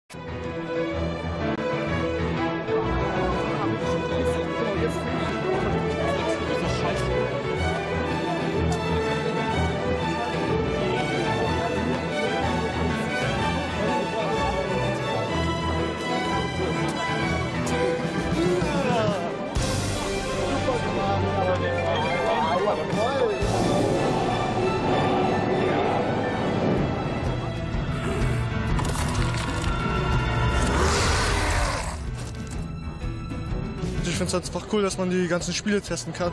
Ich finde es einfach cool, dass man die ganzen Spiele testen kann.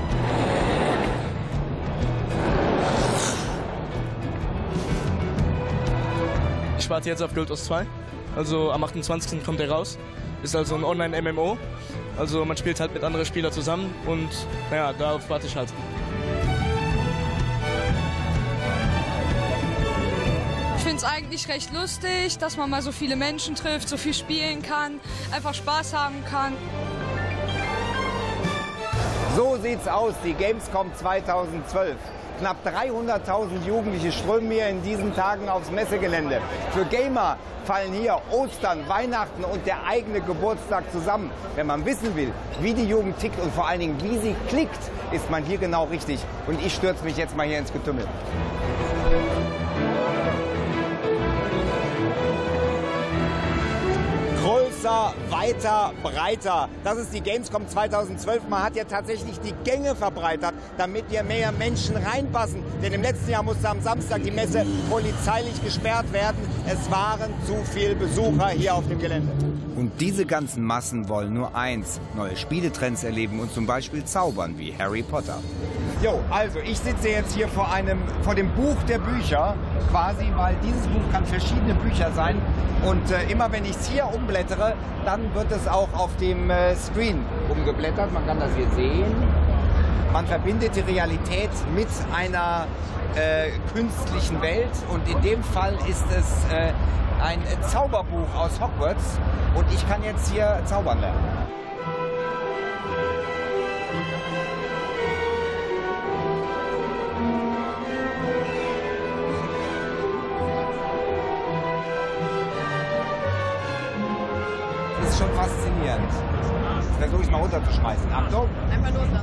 Ich warte jetzt auf Guild Wars 2. Also am 28. kommt er raus. Ist also ein Online-MMO. Also man spielt halt mit anderen Spielern zusammen und naja, darauf warte ich halt. Ich finde es eigentlich recht lustig, dass man mal so viele Menschen trifft, so viel spielen kann, einfach Spaß haben kann. So sieht's aus, die Gamescom 2012. Knapp 300.000 Jugendliche strömen hier in diesen Tagen aufs Messegelände. Für Gamer fallen hier Ostern, Weihnachten und der eigene Geburtstag zusammen. Wenn man wissen will, wie die Jugend tickt und vor allen Dingen, wie sie klickt, ist man hier genau richtig. Und ich stürze mich jetzt mal hier ins Getümmel. Größer, weiter, breiter. Das ist die Gamescom 2012. Man hat ja tatsächlich die Gänge verbreitert, damit hier mehr Menschen reinpassen. Denn im letzten Jahr musste am Samstag die Messe polizeilich gesperrt werden. Es waren zu viele Besucher hier auf dem Gelände. Und diese ganzen Massen wollen nur eins: neue Spieletrends erleben und zum Beispiel zaubern wie Harry Potter. Jo, also ich sitze jetzt hier vor dem Buch der Bücher, quasi, weil dieses Buch kann verschiedene Bücher sein. Und immer wenn ich es hier umblättere, dann wird es auch auf dem Screen umgeblättert. Man kann das hier sehen. Man verbindet die Realität mit einer künstlichen Welt. Und in dem Fall ist es ein Zauberbuch aus Hogwarts. Und ich kann jetzt hier zaubern lernen. Das ist schon faszinierend. Das versuche ich mal runterzuschmeißen. Achtung. Einfach runter.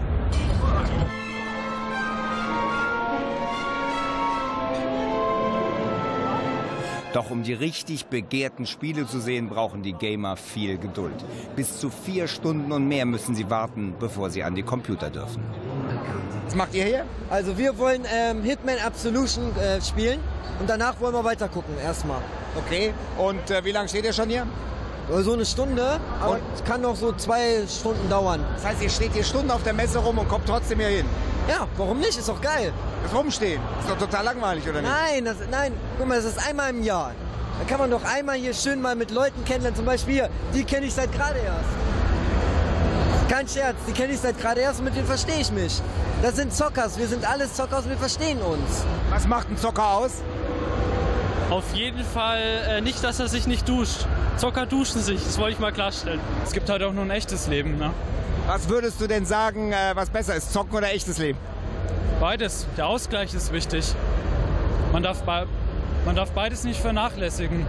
Doch um die richtig begehrten Spiele zu sehen, brauchen die Gamer viel Geduld. Bis zu 4 Stunden und mehr müssen sie warten, bevor sie an die Computer dürfen. Was macht ihr hier? Also wir wollen Hitman Absolution spielen und danach wollen wir weiter gucken erstmal. Okay, und wie lange steht ihr schon hier? So eine Stunde, aber es kann noch so 2 Stunden dauern. Das heißt, ihr steht hier Stunden auf der Messe rum und kommt trotzdem hier hin? Ja, warum nicht? Ist doch geil. Das Rumstehen, ist doch total langweilig, oder nicht? Nein, guck mal, das ist einmal im Jahr. Da kann man doch einmal hier schön mal mit Leuten kennenlernen. Zum Beispiel hier, die kenne ich seit gerade erst. Kein Scherz, die kenne ich seit gerade erst und mit denen verstehe ich mich. Das sind Zockers, wir sind alles Zockers, wir verstehen uns. Was macht ein Zocker aus? Auf jeden Fall nicht, dass er sich nicht duscht. Zocker duschen sich, das wollte ich mal klarstellen. Es gibt halt auch nur ein echtes Leben, ne? Was würdest du denn sagen, was besser ist, Zocken oder echtes Leben? Beides. Der Ausgleich ist wichtig. Man darf beides nicht vernachlässigen.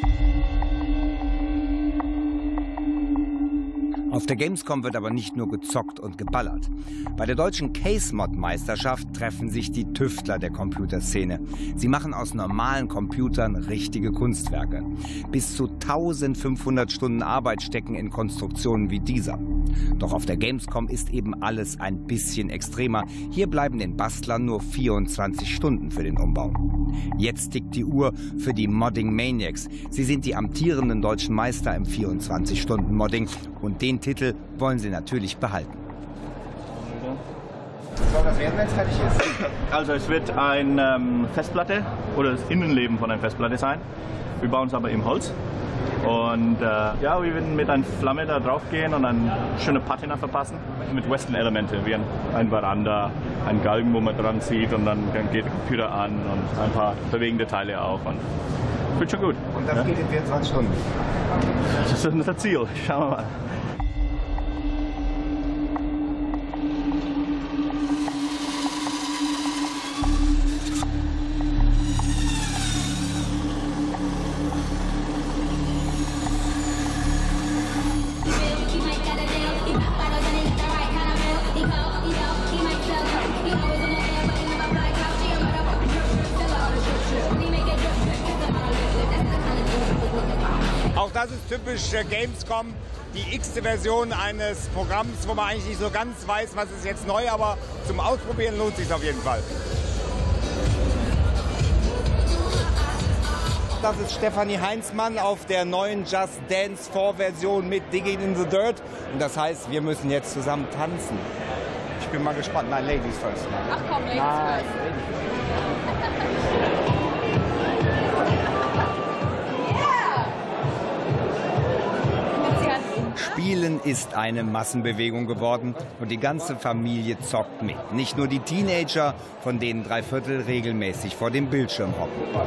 Auf der Gamescom wird aber nicht nur gezockt und geballert. Bei der deutschen Case-Mod-Meisterschaft treffen sich die Tüftler der Computerszene. Sie machen aus normalen Computern richtige Kunstwerke. Bis zu 1500 Stunden Arbeit stecken in Konstruktionen wie dieser. Doch auf der Gamescom ist eben alles ein bisschen extremer. Hier bleiben den Bastlern nur 24 Stunden für den Umbau. Jetzt tickt die Uhr für die Modding Maniacs. Sie sind die amtierenden deutschen Meister im 24-Stunden-Modding und den Titel wollen sie natürlich behalten. Soll das werden, wenn es fertig ist? Also es wird eine Festplatte oder das Innenleben von einer Festplatte sein. Wir bauen es aber im Holz. Und ja, wir werden mit einer Flamme da drauf gehen und eine schöne Patina verpassen. Mit Western-Elementen, wie ein Veranda, ein Galgen, wo man dran zieht und dann geht der Computer an und ein paar bewegende Teile auch. Und wird schon gut. Und das geht in 24 Stunden? Das ist unser Ziel. Schauen wir mal. das ist typisch Gamescom. Die x-te Version eines Programms, wo man eigentlich nicht so ganz weiß, was ist jetzt neu, aber zum Ausprobieren lohnt es sich auf jeden Fall. Das ist Stefanie Heinzmann auf der neuen Just Dance 4 Version mit Digging in the Dirt. Und das heißt, wir müssen jetzt zusammen tanzen. Ich bin mal gespannt. Nein, Ladies first. Ach komm, Ladies first. Spielen ist eine Massenbewegung geworden und die ganze Familie zockt mit. Nicht nur die Teenager, von denen 3/4 regelmäßig vor dem Bildschirm hocken.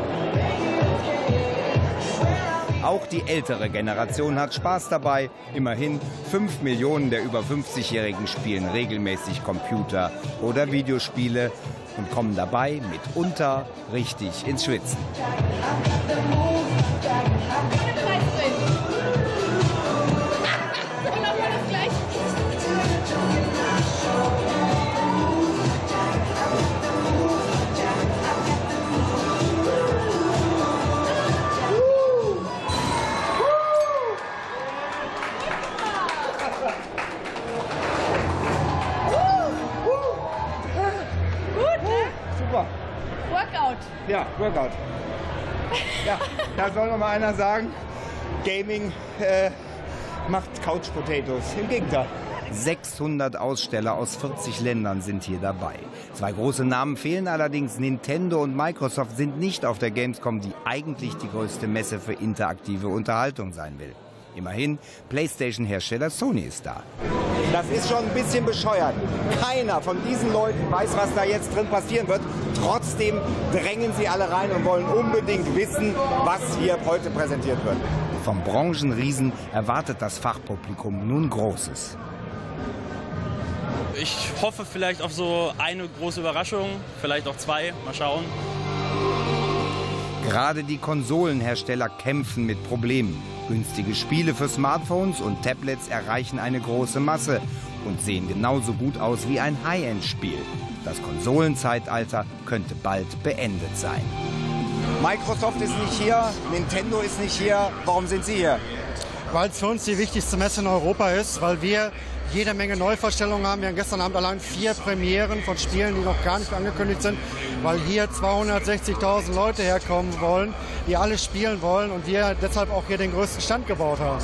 Auch die ältere Generation hat Spaß dabei. Immerhin 5 Millionen der über 50-Jährigen spielen regelmäßig Computer- oder Videospiele und kommen dabei mitunter richtig ins Schwitzen. Ja, Workout. Ja, da soll noch mal einer sagen, Gaming macht Couch Potatoes. Im Gegenteil. 600 Aussteller aus 40 Ländern sind hier dabei. 2 große Namen fehlen allerdings. Nintendo und Microsoft sind nicht auf der Gamescom, die eigentlich die größte Messe für interaktive Unterhaltung sein will. Immerhin, PlayStation-Hersteller Sony ist da. Das ist schon ein bisschen bescheuert. Keiner von diesen Leuten weiß, was da jetzt drin passieren wird. Trotzdem drängen sie alle rein und wollen unbedingt wissen, was hier heute präsentiert wird. Vom Branchenriesen erwartet das Fachpublikum nun Großes. Ich hoffe vielleicht auf so eine große Überraschung, vielleicht auch 2, mal schauen. Gerade die Konsolenhersteller kämpfen mit Problemen. Günstige Spiele für Smartphones und Tablets erreichen eine große Masse und sehen genauso gut aus wie ein High-End-Spiel. Das Konsolenzeitalter könnte bald beendet sein. Microsoft ist nicht hier, Nintendo ist nicht hier. Warum sind Sie hier? Weil es für uns die wichtigste Messe in Europa ist, weil wir jede Menge Neuvorstellungen haben. Wir haben gestern Abend allein 4 Premieren von Spielen, die noch gar nicht angekündigt sind, weil hier 260.000 Leute herkommen wollen, die alle spielen wollen und wir deshalb auch hier den größten Stand gebaut haben.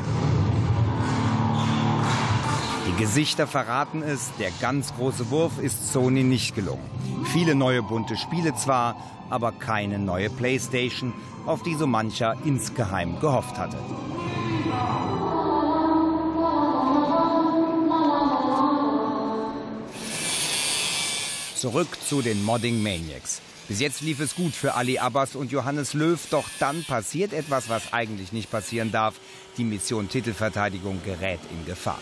Die Gesichter verraten es, der ganz große Wurf ist Sony nicht gelungen. Viele neue bunte Spiele zwar, aber keine neue PlayStation, auf die so mancher insgeheim gehofft hatte. Zurück zu den Modding Maniacs. Bis jetzt lief es gut für Ali Abbas und Johannes Löw, doch dann passiert etwas, was eigentlich nicht passieren darf. Die Mission Titelverteidigung gerät in Gefahr.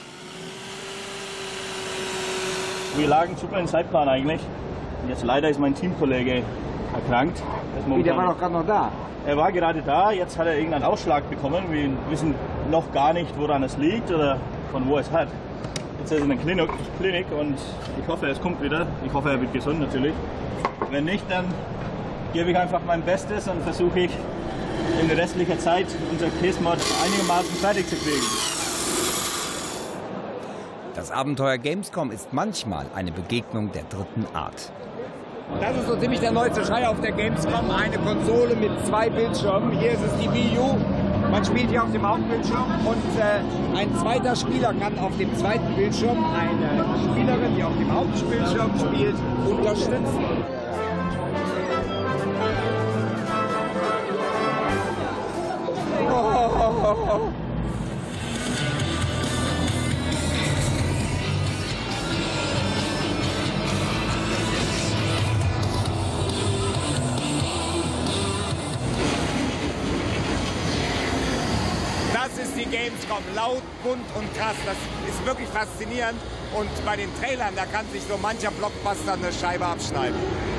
Wir lagen super im Zeitplan eigentlich. Jetzt leider ist mein Teamkollege erkrankt. Der war doch gerade noch da. Er war gerade da, jetzt hat er irgendeinen Ausschlag bekommen. Wir wissen noch gar nicht, woran es liegt oder von wo es hat. Jetzt ist er in der Klinik und ich hoffe, es kommt wieder. Ich hoffe, er wird gesund natürlich. Wenn nicht, dann gebe ich einfach mein Bestes und versuche ich in der restlichen Zeit unser Case-Mod einigermaßen fertig zu kriegen. Das Abenteuer Gamescom ist manchmal eine Begegnung der dritten Art. Das ist so ziemlich der neueste Schrei auf der Gamescom. Eine Konsole mit 2 Bildschirmen. Hier ist es die Wii U. Man spielt hier auf dem Hauptbildschirm und ein zweiter Spieler kann auf dem zweiten Bildschirm eine Spielerin, die auf dem Hauptbildschirm spielt, unterstützen. Das ist die Gamescom, laut, bunt und krass. Das ist wirklich faszinierend. Und bei den Trailern, da kann sich so mancher Blockbuster eine Scheibe abschneiden.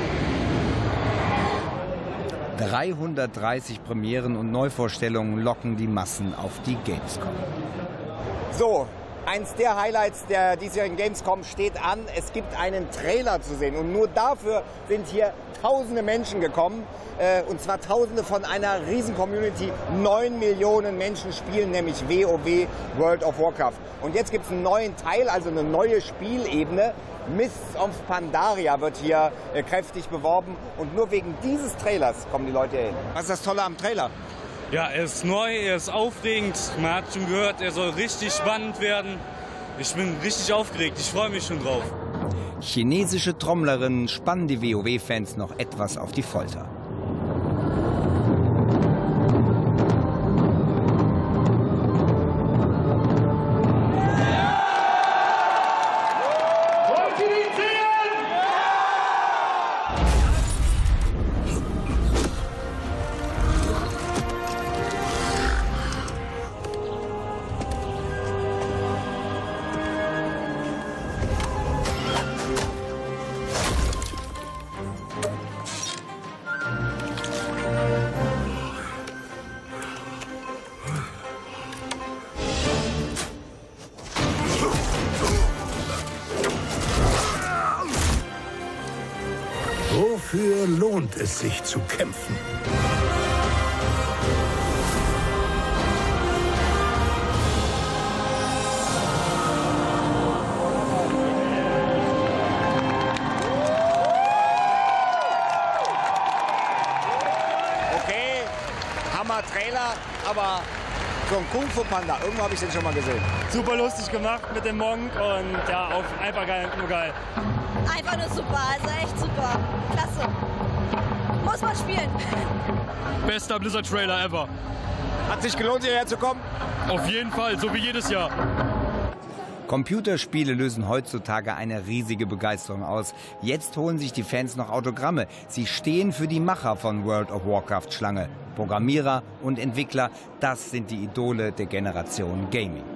330 Premieren und Neuvorstellungen locken die Massen auf die Gamescom. So, Eins der Highlights der diesjährigen Gamescom steht an. Es gibt einen Trailer zu sehen. Und nur dafür sind hier tausende Menschen gekommen. Und zwar tausende von einer riesen Community. 9 Millionen Menschen spielen nämlich WoW, World of Warcraft. Und jetzt gibt es einen neuen Teil, also eine neue Spielebene. Mists of Pandaria wird hier kräftig beworben. Und nur wegen dieses Trailers kommen die Leute hin. Was ist das Tolle am Trailer? Ja, er ist neu, er ist aufregend. Man hat schon gehört, er soll richtig spannend werden. Ich bin richtig aufgeregt, ich freue mich schon drauf. Chinesische Trommlerinnen spannen die WoW-Fans noch etwas auf die Folter. Wofür lohnt es sich zu kämpfen? Okay, Hammer-Trailer, aber so ein Kung Fu Panda, irgendwo habe ich den schon mal gesehen. Super lustig gemacht mit dem Monk und ja, einfach geil, nur geil. Einfach nur super, also echt super. Klasse. Muss man spielen. Bester Blizzard-Trailer ever. Hat sich gelohnt, hierher zu kommen? Auf jeden Fall, so wie jedes Jahr. Computerspiele lösen heutzutage eine riesige Begeisterung aus. Jetzt holen sich die Fans noch Autogramme. Sie stehen für die Macher von World of Warcraft Schlange. Programmierer und Entwickler, das sind die Idole der Generation Gaming.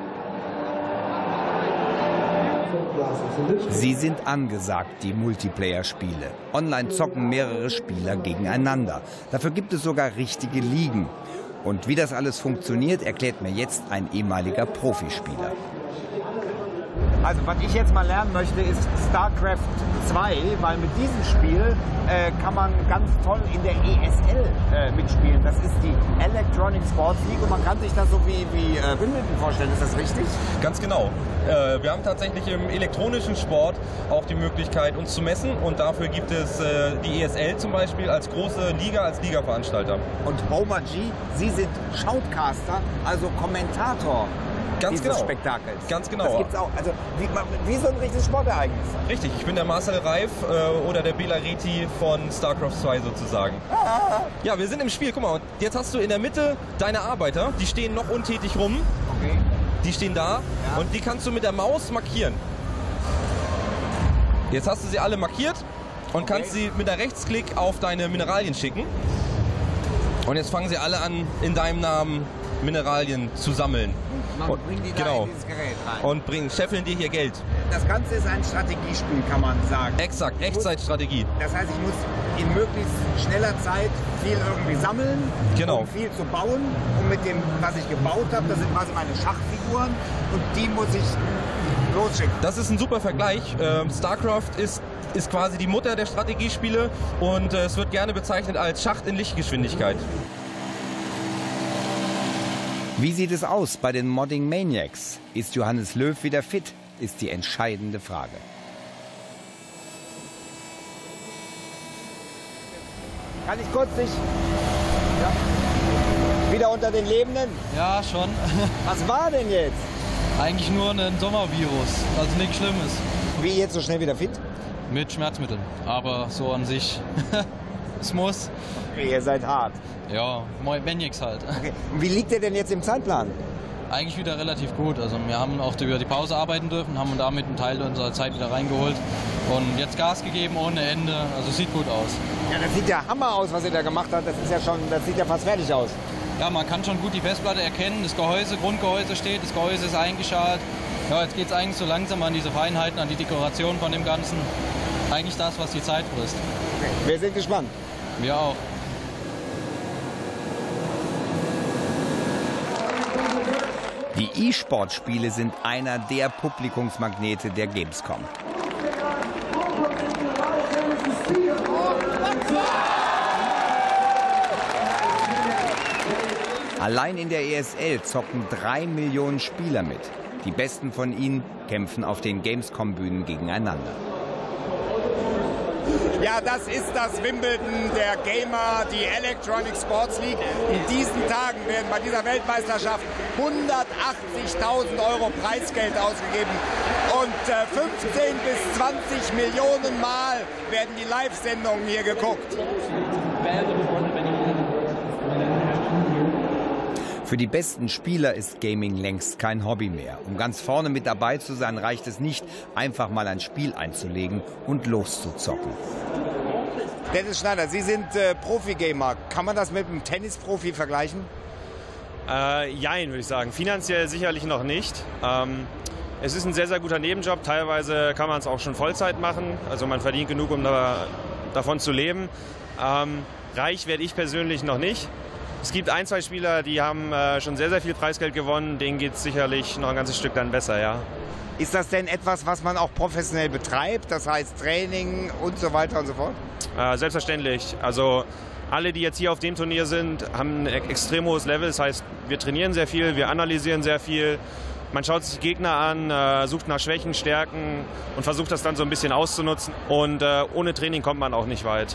Sie sind angesagt, die Multiplayer-Spiele. Online zocken mehrere Spieler gegeneinander. Dafür gibt es sogar richtige Ligen. Und wie das alles funktioniert, erklärt mir jetzt ein ehemaliger Profispieler. Also was ich jetzt mal lernen möchte, ist StarCraft 2, weil mit diesem Spiel kann man ganz toll in der ESL mitspielen. Das ist die Electronic Sports League und man kann sich das so wie Wimbledon vorstellen. Ist das richtig? Ganz genau. Wir haben tatsächlich im elektronischen Sport auch die Möglichkeit, uns zu messen und dafür gibt es die ESL zum Beispiel als große Liga, als Liga-Veranstalter. Und Boma G, Sie sind Shoutcaster, also Kommentator. Ganz dieses genau. Spektakels. Ganz genau. Das gibt's auch. Also wie so ein richtiges Sportereignis. Richtig, ich bin der Marcel Reif oder der Bela Reti von StarCraft 2 sozusagen. Ja, wir sind im Spiel. Guck mal, und jetzt hast du in der Mitte deine Arbeiter, die stehen noch untätig rum. Okay. Die stehen da und die kannst du mit der Maus markieren. Jetzt hast du sie alle markiert und kannst sie mit der Rechtsklick auf deine Mineralien schicken. Und jetzt fangen sie alle an, in deinem Namen Mineralien zu sammeln. Man bringt die da in dieses Gerät rein. Und scheffeln dir hier Geld. Das Ganze ist ein Strategiespiel, kann man sagen. Exakt, Echtzeitstrategie. Das heißt, ich muss in möglichst schneller Zeit viel irgendwie sammeln, um viel zu bauen. Und mit dem, was ich gebaut habe, das sind quasi meine Schachfiguren und die muss ich losschicken. Das ist ein super Vergleich. StarCraft ist quasi die Mutter der Strategiespiele und es wird gerne bezeichnet als Schacht in Lichtgeschwindigkeit. Wie sieht es aus bei den Modding Maniacs? Ist Johannes Löw wieder fit? Ist die entscheidende Frage. Kann ich kurz dich wieder unter den Lebenden? Ja, schon. Was war denn jetzt? Eigentlich nur ein Sommervirus, also nichts Schlimmes. Wie jetzt so schnell wieder fit? Mit Schmerzmitteln, aber so an sich. Es muss. Okay, ihr seid hart. Ja, Maniacs halt. Okay. Und wie liegt ihr denn jetzt im Zeitplan? Eigentlich wieder relativ gut. Also wir haben auch über die Pause arbeiten dürfen, haben damit einen Teil unserer Zeit wieder reingeholt und jetzt Gas gegeben ohne Ende. Also sieht gut aus. Ja, das sieht ja Hammer aus, was ihr da gemacht habt. Das ist ja schon, das sieht ja fast fertig aus. Ja, man kann schon gut die Festplatte erkennen. Das Grundgehäuse steht, das Gehäuse ist eingeschalt. Ja, jetzt geht es eigentlich so langsam an diese Feinheiten, an die Dekoration von dem Ganzen. Eigentlich das, was die Zeit frisst. Okay. Wir sind gespannt. Wir auch. Die E-Sport-Spiele sind einer der Publikumsmagnete der Gamescom. Allein in der ESL zocken 3 Millionen Spieler mit. Die besten von ihnen kämpfen auf den Gamescom-Bühnen gegeneinander. Ja, das ist das Wimbledon der Gamer, die Electronic Sports League. In diesen Tagen werden bei dieser Weltmeisterschaft 180.000 € Preisgeld ausgegeben. Und 15 bis 20 Millionen Mal werden die Live-Sendungen hier geguckt. Für die besten Spieler ist Gaming längst kein Hobby mehr. Um ganz vorne mit dabei zu sein, reicht es nicht, einfach mal ein Spiel einzulegen und loszuzocken. Dennis Schneider, Sie sind Profi-Gamer. Kann man das mit einem Tennisprofi vergleichen? Jein, würde ich sagen. Finanziell sicherlich noch nicht. Es ist ein sehr, sehr guter Nebenjob. Teilweise kann man es auch schon Vollzeit machen. Also man verdient genug, um davon zu leben. Reich werde ich persönlich noch nicht. Es gibt ein, zwei Spieler, die haben schon sehr, sehr viel Preisgeld gewonnen. Denen geht es sicherlich noch ein ganzes Stück dann besser, ja. Ist das denn etwas, was man auch professionell betreibt? Das heißt Training und so weiter und so fort? Selbstverständlich. Also alle, die jetzt hier auf dem Turnier sind, haben ein extrem hohes Level. Das heißt, wir trainieren sehr viel, wir analysieren sehr viel. Man schaut sich Gegner an, sucht nach Schwächen, Stärken und versucht das dann so ein bisschen auszunutzen. Und ohne Training kommt man auch nicht weit.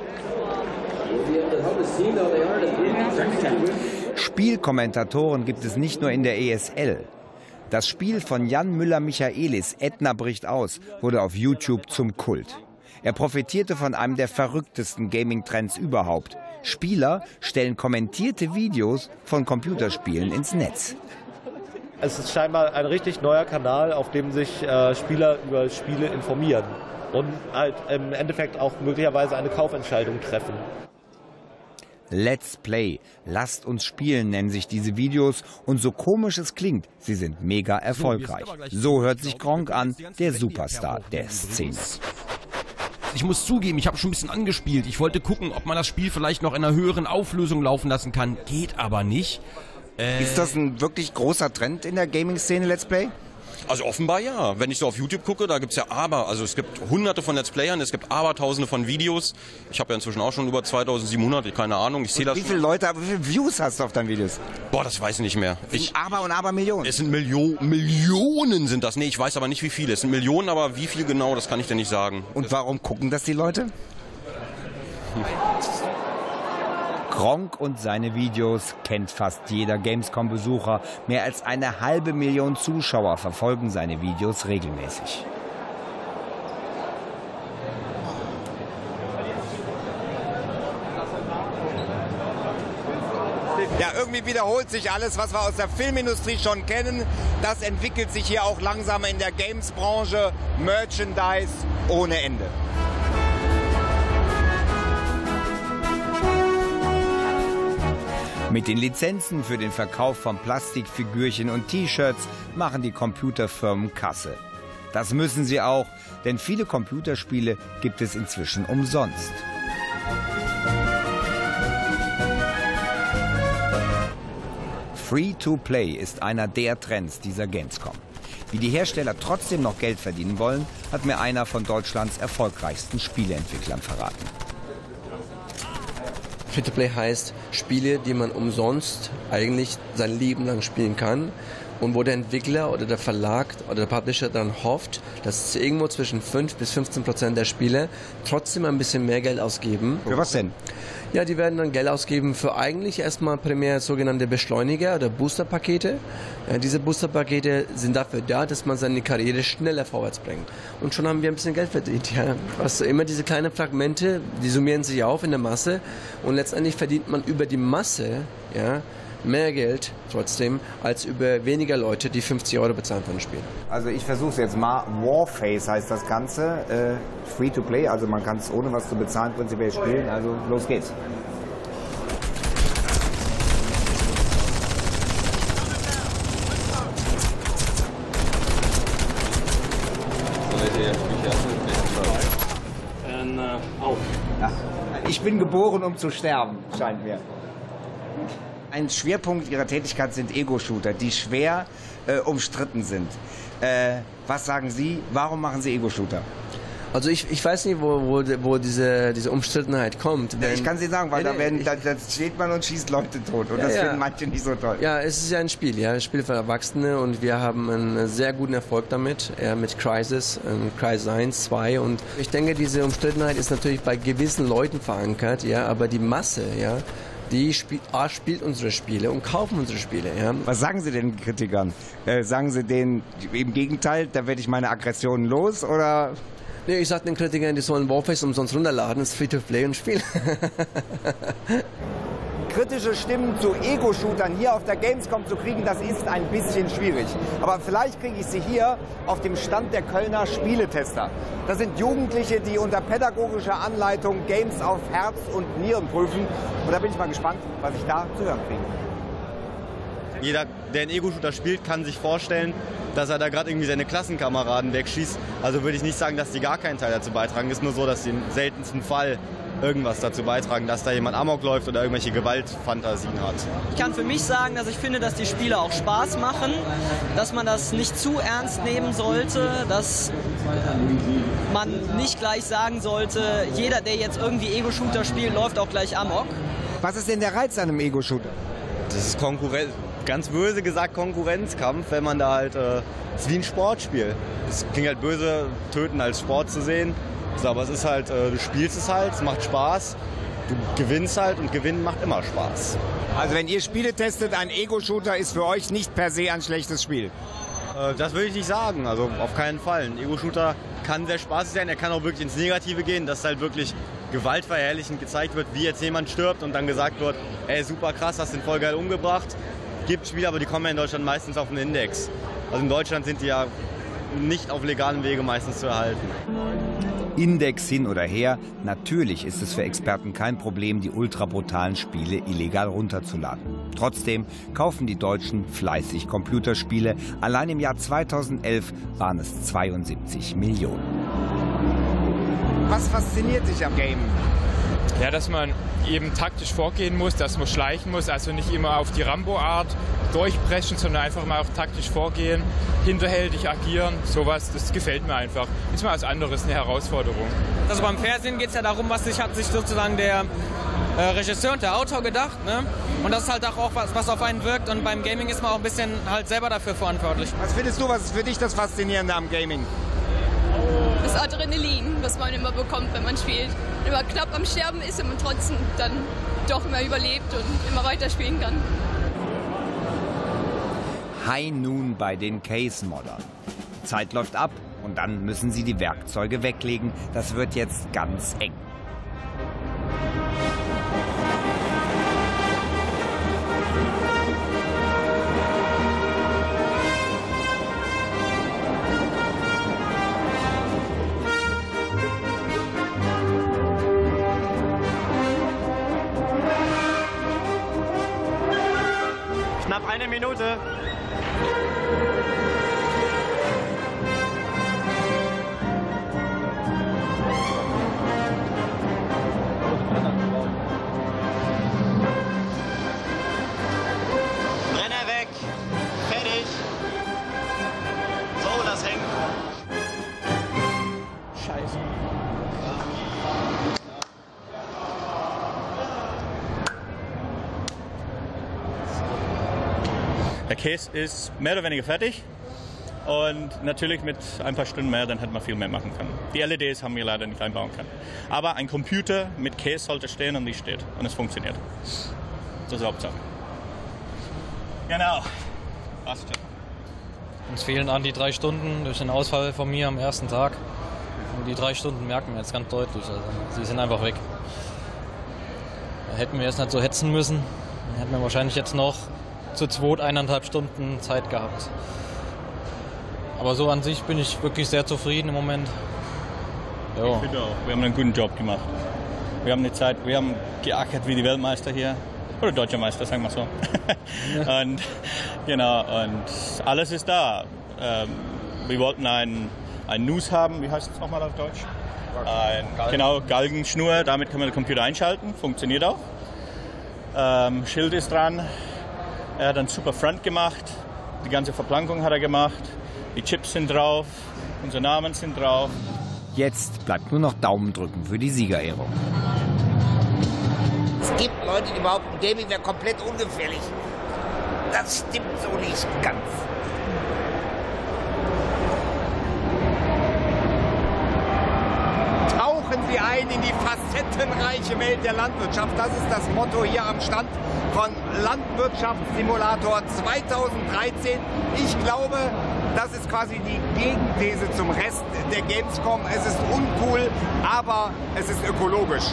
Spielkommentatoren gibt es nicht nur in der ESL. Das Spiel von Jan Müller-Michaelis, Ätna bricht aus, wurde auf YouTube zum Kult. Er profitierte von einem der verrücktesten Gaming-Trends überhaupt. Spieler stellen kommentierte Videos von Computerspielen ins Netz. Es ist scheinbar ein richtig neuer Kanal, auf dem sich Spieler über Spiele informieren und halt im Endeffekt auch möglicherweise eine Kaufentscheidung treffen. Let's Play, lasst uns spielen, nennen sich diese Videos. Und so komisch es klingt, sie sind mega erfolgreich. So hört sich Gronkh an, der Superstar der Szene. Ich muss zugeben, ich habe schon ein bisschen angespielt. Ich wollte gucken, ob man das Spiel vielleicht noch in einer höheren Auflösung laufen lassen kann. Geht aber nicht. Ist das ein wirklich großer Trend in der Gaming-Szene, Let's Play? Also offenbar ja. Wenn ich so auf YouTube gucke, da gibt's ja also es gibt hunderte von Let's Playern, es gibt abertausende von Videos. Ich habe ja inzwischen auch schon über 2700, keine Ahnung. Ich sehe das. Wie viele Views hast du auf deinen Videos? Boah, das weiß ich nicht mehr. Aber Millionen. Es sind Millionen sind das. Nee, ich weiß aber nicht wie viele. Es sind Millionen, aber wie viel genau, das kann ich dir nicht sagen. Und warum gucken das die Leute? Gronkh und seine Videos kennt fast jeder Gamescom-Besucher. Mehr als 500.000 Zuschauer verfolgen seine Videos regelmäßig. Ja, irgendwie wiederholt sich alles, was wir aus der Filmindustrie schon kennen. Das entwickelt sich hier auch langsam in der Games-Branche. Merchandise ohne Ende. Mit den Lizenzen für den Verkauf von Plastikfigürchen und T-Shirts machen die Computerfirmen Kasse. Das müssen sie auch, denn viele Computerspiele gibt es inzwischen umsonst. Free-to-Play ist einer der Trends dieser Gamescom. Wie die Hersteller trotzdem noch Geld verdienen wollen, hat mir einer von Deutschlands erfolgreichsten Spieleentwicklern verraten. Free-to-Play heißt Spiele, die man umsonst eigentlich sein Leben lang spielen kann und wo der Entwickler oder der Verlag oder der Publisher dann hofft, dass irgendwo zwischen 5 bis 15% der Spiele trotzdem ein bisschen mehr Geld ausgeben. Für was denn? Ja, die werden dann Geld ausgeben für eigentlich erstmal primär sogenannte Beschleuniger oder Boosterpakete. Ja, diese Boosterpakete sind dafür da, dass man seine Karriere schneller vorwärts bringt. Und schon haben wir ein bisschen Geld verdient. Ja. Also immer diese kleinen Fragmente, die summieren sich auf in der Masse und letztendlich verdient man über die Masse mehr Geld trotzdem, als über weniger Leute, die 50 € bezahlen für ein Spiel. Also ich versuche es jetzt mal. Warface heißt das Ganze. Free-to-Play, also man kann es ohne was zu bezahlen prinzipiell spielen. Also los geht's. Ich bin geboren, um zu sterben, scheint mir. Ein Schwerpunkt Ihrer Tätigkeit sind Ego-Shooter, die schwer umstritten sind. Was sagen Sie, warum machen Sie Ego-Shooter? Also ich weiß nicht, wo diese Umstrittenheit kommt. Ja, ich kann Sie sagen, weil da steht man und schießt Leute tot und das finden manche nicht so toll. Ja, es ist ja ein Spiel für Erwachsene und wir haben einen sehr guten Erfolg damit, mit Crysis 1, 2 und ich denke, diese Umstrittenheit ist natürlich bei gewissen Leuten verankert, ja, aber die Masse, ja, die spielt unsere Spiele und kaufen unsere Spiele. Ja. Was sagen Sie den Kritikern? Sagen Sie denen im Gegenteil, da werde ich meine Aggressionen los oder... Nee, ich sag den Kritikern, die sollen Warface umsonst runterladen, das ist Free-to-Play und spielen. Kritische Stimmen zu Ego-Shootern hier auf der Gamescom zu kriegen, das ist ein bisschen schwierig. Aber vielleicht kriege ich sie hier auf dem Stand der Kölner Spieletester. Das sind Jugendliche, die unter pädagogischer Anleitung Games auf Herz und Nieren prüfen. Und da bin ich mal gespannt, was ich da zu hören kriege. Jeder, der einen Ego-Shooter spielt, kann sich vorstellen, dass er da gerade irgendwie seine Klassenkameraden wegschießt. Also würde ich nicht sagen, dass die gar keinen Teil dazu beitragen. Es ist nur so, dass sie im seltensten Fall irgendwas dazu beitragen, dass da jemand Amok läuft oder irgendwelche Gewaltfantasien hat. Ich kann für mich sagen, dass ich finde, dass die Spiele auch Spaß machen, dass man das nicht zu ernst nehmen sollte, dass man nicht gleich sagen sollte, jeder, der jetzt irgendwie Ego-Shooter spielt, läuft auch gleich Amok. Was ist denn der Reiz an einem Ego-Shooter? Das ist ganz böse gesagt Konkurrenzkampf, wenn man da halt, das ist wie ein Sportspiel. Es klingt halt böse, Töten als Sport zu sehen, aber es ist halt, du spielst es halt, es macht Spaß, du gewinnst halt und Gewinnen macht immer Spaß. Also wenn ihr Spiele testet, ein Ego-Shooter ist für euch nicht per se ein schlechtes Spiel? Das würde ich nicht sagen, also auf keinen Fall. Ein Ego-Shooter kann sehr spaßig sein, er kann auch wirklich ins Negative gehen, dass halt wirklich gewaltverherrlichend gezeigt wird, wie jetzt jemand stirbt und dann gesagt wird, ey super krass, hast den voll geil umgebracht. Gibt Spiele, aber die kommen ja in Deutschland meistens auf den Index. Also in Deutschland sind die ja nicht auf legalem Wege meistens zu erhalten. Index hin oder her, natürlich ist es für Experten kein Problem, die ultrabrutalen Spiele illegal runterzuladen. Trotzdem kaufen die Deutschen fleißig Computerspiele. Allein im Jahr 2011 waren es 72 Millionen. Was fasziniert dich am Game? Ja, dass man eben taktisch vorgehen muss, dass man schleichen muss, also nicht immer auf die Rambo-Art durchbrechen, sondern einfach mal auch taktisch vorgehen, hinterhältig agieren, sowas, das gefällt mir einfach. Ist mal was anderes, eine Herausforderung. Also beim Fernsehen geht es ja darum, was hat sich sozusagen der Regisseur und der Autor gedacht, ne? Und das ist halt auch was auf einen wirkt und beim Gaming ist man auch ein bisschen halt selber dafür verantwortlich. Was findest du, was ist für dich das Faszinierende am Gaming? Das Adrenalin, was man immer bekommt, wenn man spielt. Wenn man knapp am Sterben ist und man trotzdem dann doch immer überlebt und immer weiterspielen kann. High Noon bei den Case-Moddern. Die Zeit läuft ab und dann müssen sie die Werkzeuge weglegen. Das wird jetzt ganz eng. Knapp eine Minute. Brenner weg. Fertig. So, das hängt. Scheiße. Der Case ist mehr oder weniger fertig und natürlich mit ein paar Stunden mehr, dann hätte man viel mehr machen können. Die LEDs haben wir leider nicht einbauen können. Aber ein Computer mit Case sollte stehen und die steht und es funktioniert. Das ist die Hauptsache. Genau. Passt schon. Uns fehlen an die 3 Stunden durch den Ausfall von mir am ersten Tag. Und die 3 Stunden merken wir jetzt ganz deutlich. Also, sie sind einfach weg. Da hätten wir jetzt nicht so hetzen müssen. Dann hätten wir wahrscheinlich jetzt noch zu 1,5 Stunden Zeit gehabt. Aber so an sich bin ich wirklich sehr zufrieden im Moment. Jo. Ich finde auch, wir haben einen guten Job gemacht. Wir haben die Zeit, wir haben geackert wie die Weltmeister hier. Oder deutscher Meister, sagen wir so. Und, genau, und alles ist da. Wir wollten ein News haben, wie heißt es nochmal auf Deutsch? Genau, Galgenschnur, damit kann man den Computer einschalten, funktioniert auch. Schild ist dran. Er hat einen super Front gemacht. Die ganze Verplankung hat er gemacht. Die Chips sind drauf. Unsere Namen sind drauf. Jetzt bleibt nur noch Daumen drücken für die Siegerehrung. Es gibt Leute, die behaupten, Gaming wäre komplett ungefährlich. Das stimmt so nicht ganz. Tauchen Sie ein in die facettenreiche Welt der Landwirtschaft. Das ist das Motto hier am Stand von Landwirtschaftssimulator 2013. Ich glaube, das ist quasi die Gegenthese zum Rest der Gamescom. Es ist uncool, aber es ist ökologisch.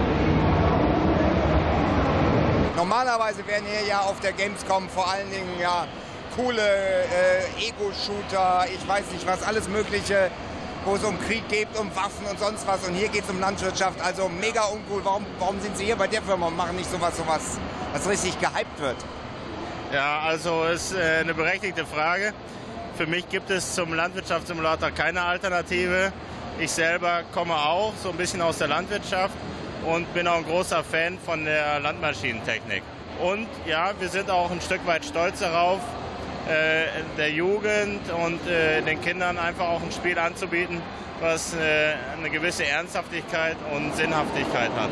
Normalerweise werden hier ja auf der Gamescom vor allen Dingen ja coole Ego-Shooter, ich weiß nicht was, alles Mögliche, wo es um Krieg geht, um Waffen und sonst was. Und hier geht es um Landwirtschaft, also mega uncool. Warum sind Sie hier bei der Firma und machen nicht sowas, was richtig gehypt wird? Ja, also ist eine berechtigte Frage. Für mich gibt es zum Landwirtschaftssimulator keine Alternative. Ich selber komme auch so ein bisschen aus der Landwirtschaft und bin auch ein großer Fan von der Landmaschinentechnik. Und ja, wir sind auch ein Stück weit stolz darauf, der Jugend und den Kindern einfach auch ein Spiel anzubieten, was eine gewisse Ernsthaftigkeit und Sinnhaftigkeit hat.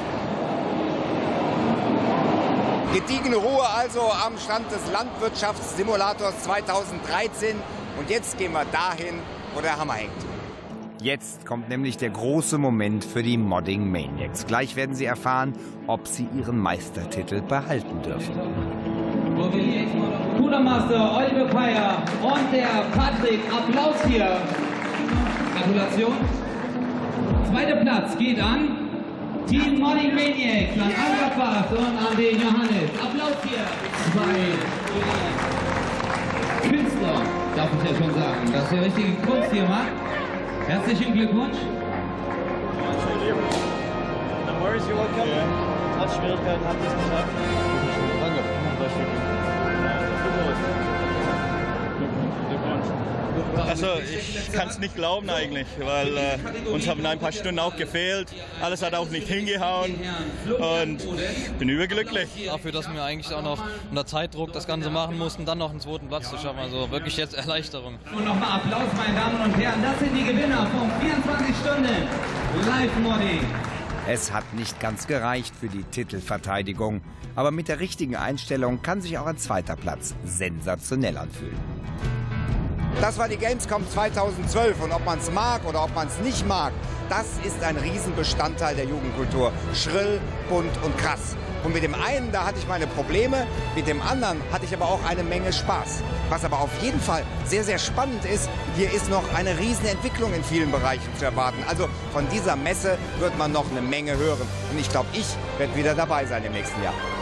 Gediegene Ruhe also am Stand des Landwirtschaftssimulators 2013. Und jetzt gehen wir dahin, wo der Hammer hängt. Jetzt kommt nämlich der große Moment für die Modding Maniacs. Gleich werden Sie erfahren, ob sie ihren Meistertitel behalten dürfen. Pudermaster Oliver Peyer und der Patrick. Applaus hier. Gratulation. Zweiter Platz geht an Team Modding Maniacs, an Angapas und an den Johannes. Applaus hier. Zwei Künstler, darf ich ja schon sagen, dass der richtige Kunst hier macht. Herzlichen Glückwunsch. Hat Schwierigkeiten, hat es geschafft. Danke. Also ich kann es nicht glauben eigentlich, weil uns haben ein paar Stunden auch gefehlt. Alles hat auch nicht hingehauen und bin überglücklich. Dafür, dass wir eigentlich auch noch unter Zeitdruck das Ganze machen mussten, dann noch einen zweiten Platz zu schaffen. Also wirklich jetzt Erleichterung. Und nochmal Applaus, meine Damen und Herren. Das sind die Gewinner von 24 Stunden Live-Modding. Es hat nicht ganz gereicht für die Titelverteidigung. Aber mit der richtigen Einstellung kann sich auch ein zweiter Platz sensationell anfühlen. Das war die Gamescom 2012 und ob man es mag oder ob man es nicht mag, das ist ein Riesenbestandteil der Jugendkultur. Schrill, bunt und krass. Und mit dem einen, da hatte ich meine Probleme, mit dem anderen hatte ich aber auch eine Menge Spaß. Was aber auf jeden Fall sehr, sehr spannend ist, hier ist noch eine Riesenentwicklung in vielen Bereichen zu erwarten. Also von dieser Messe wird man noch eine Menge hören. Und ich glaube, ich werde wieder dabei sein im nächsten Jahr.